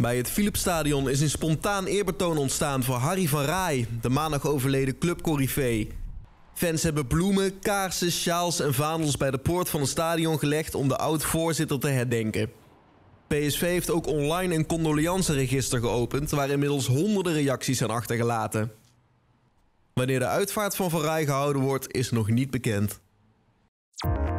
Bij het Philipsstadion is een spontaan eerbetoon ontstaan voor Harry van Rij, de maandag overleden clubcorrivee. Fans hebben bloemen, kaarsen, sjaals en vaandels bij de poort van het stadion gelegd om de oud-voorzitter te herdenken. PSV heeft ook online een condoleanceregister geopend waar inmiddels honderden reacties zijn achtergelaten. Wanneer de uitvaart van Rij gehouden wordt, is nog niet bekend.